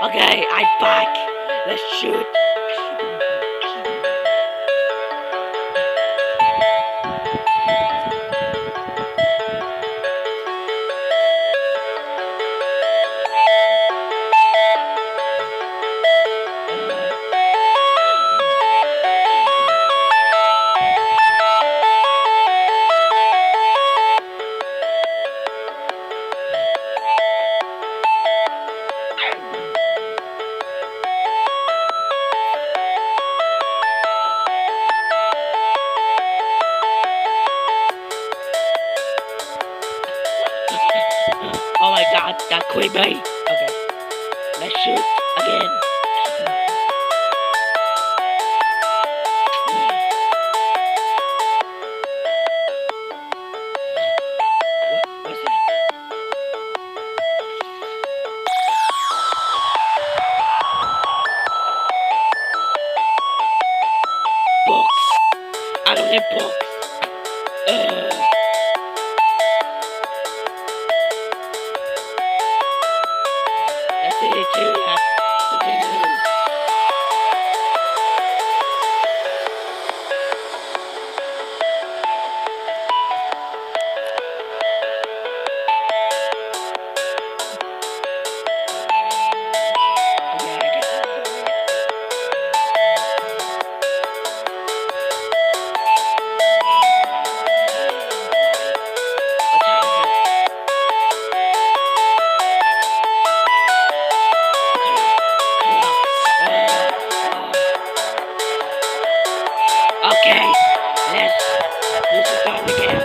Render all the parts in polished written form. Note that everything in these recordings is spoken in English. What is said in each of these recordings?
Okay, I'm back. Let's shoot. Oh my god, that quit me. Okay, let's shoot again. What's that? Books. I don't have books. That's it too. Okay, let's start again.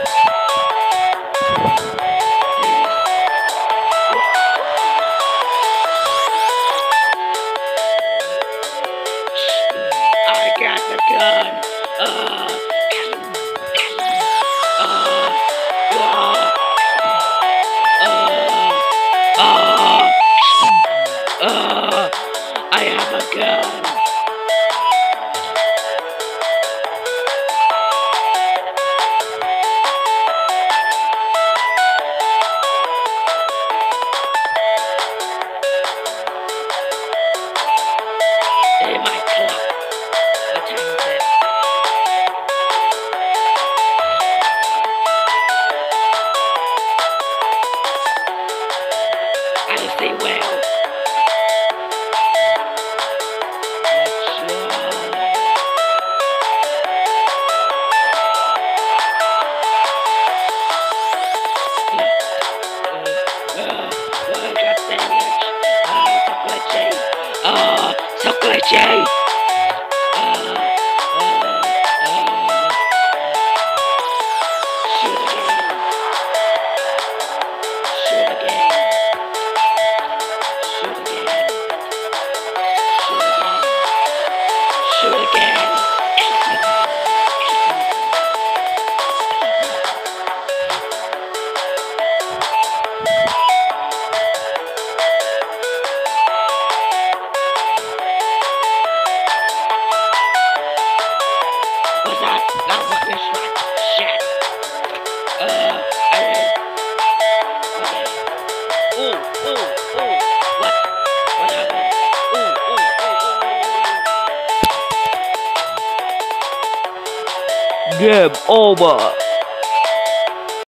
I got the gun. I have a gun. In my clock. What time is it? I don't see well. So glitchy! Shoot again! Shoot again! Shoot again! Shoot again! Shoot again! Not what this one. Shit. Okay. Ooh. What happened? Ooh. Game over.